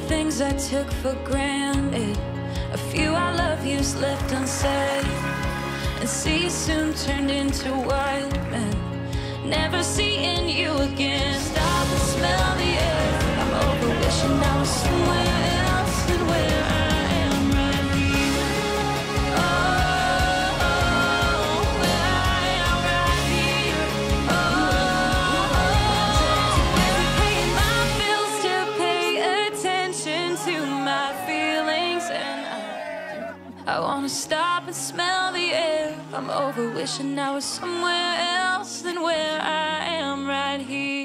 things I took for granted, a few I love yous left unsaid, and see soon turned into white men, never seeing you again. Stop and smell the air. I'm over wishing I was somewhere else than where I am right here. Oh, where I am right here. Paying my bills to pay attention to my feelings, and I wanna stop and smell the air. I'm over wishing I was somewhere else than where I am right here.